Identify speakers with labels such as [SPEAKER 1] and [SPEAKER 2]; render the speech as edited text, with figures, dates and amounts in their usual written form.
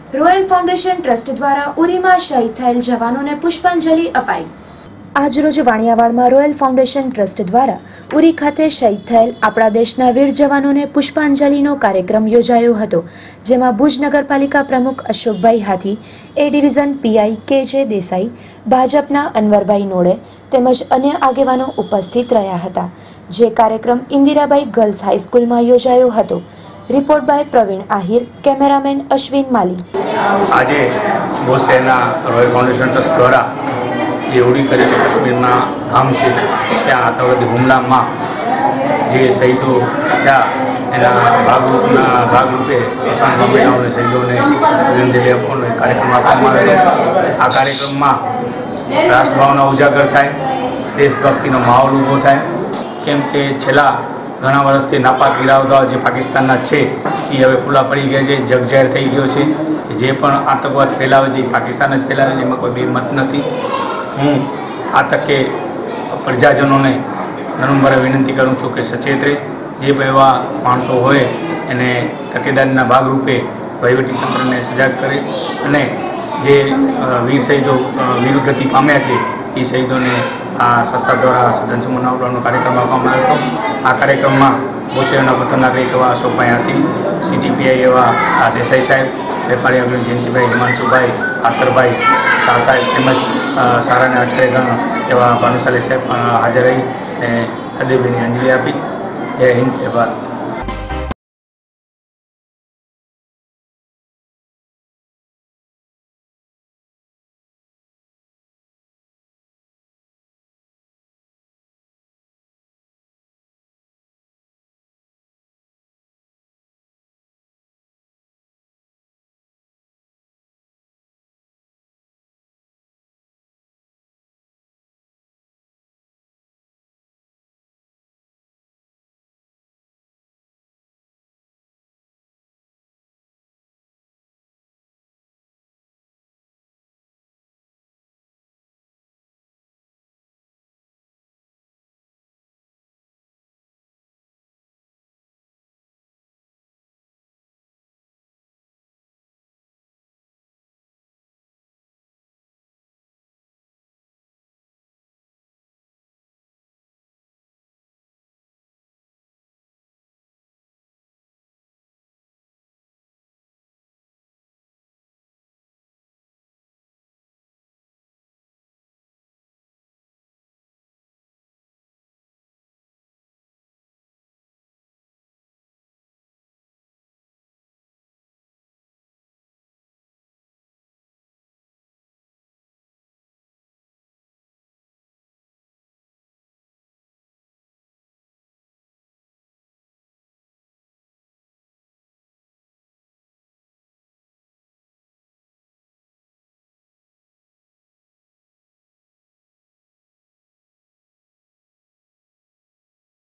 [SPEAKER 1] Royal foundation trust દ્વારા ઉરીમાં શહીદ થયેલ જવાનોને પુષ્પાંજલિ અપાઈ। આજરોજ વાણિયાવાડમાં રોયલ ફાઉન્ડેશન ટ્રસ્ટ દ્વારા ઉરી ખાતે શહીદ થયેલ આપણા દેશના વીર જવાનોને પુષ્પાંજલિનો કાર્યક્રમ યોજાયો હતો, જેમાં ભુજ નગરપાલિકા પ્રમુખ Ashokbhai Hathi, A division PI K J. Desai, ભાજપના અનવરભાઈ નોડે તેમજ અન્ય આગેવાનો ઉપસ્થિત રહ્યા હતા। જે કાર્યક્રમ ઇન્દિરાબાઈ ગર્લ્સ હાઈસ્કૂલમાં યોજાયો હતો। Report by Praveen Ahir, cameraman Ashwin Mali.
[SPEAKER 2] आज बहुत शहर रॉयल फाउंडेशन ट्रस्ट द्वारा ये उड़ी कर काश्मीर गाम है त्या आतंकवादी हुमला में जे शहीदों था एना भागरूपे किसान पामेला शहीदों ने श्रद्धांजलि अपनो कार्यक्रम आपवामां आव्यो। आ कार्यक्रम में राष्ट्रभावना उजागर थाय, देशभक्ति माहौल ऊभो थाय, केम के छेल्ला घणा वर्षथी नापाक गिरावता जे पाकिस्तानना छे ए हवे खुला पड़ी गया है, जग जाहिर थई गयो छे कि जे पण आतंकवाद फैलावे छे पाकिस्तान ज फैलावे छे, एमां कोई बेमत नथी। हूँ आ तके प्रजाजनों ने नम्र विनंती करूँ छूँ कि सचेत रहे, जे पण एवा माणसो होय एने तकेदारीना भागरूपे वहीवटी तंत्र ने सजाग करे अने जे वीर शहीदों वीर गति पाम्या छे ए शहीदों ने आ संस्था द्वारा श्रद्धांजलि मनावવાનો कार्यक्रम આપવામાં આવ્યો હતો। આ કાર્યક્રમમાં બોસેના પ્રથમ નાગરિક એવા અશોકભાઈ હાથી, સીટીપીઆઈ એવા દેસાઈ સાહેબ, વેપારી અગ્રણી જયંતિભાઈ, હિમાંશુભાઈ, આસરભાઈ શાહ સાહેબ તેમજ શાળાના આચાર્યગણ એવા ભાનુશાલી સાહેબ પણ હાજર રહી અને હૃદયભીની અંજલિ આપી। જય હિન્દ, જય ભારત।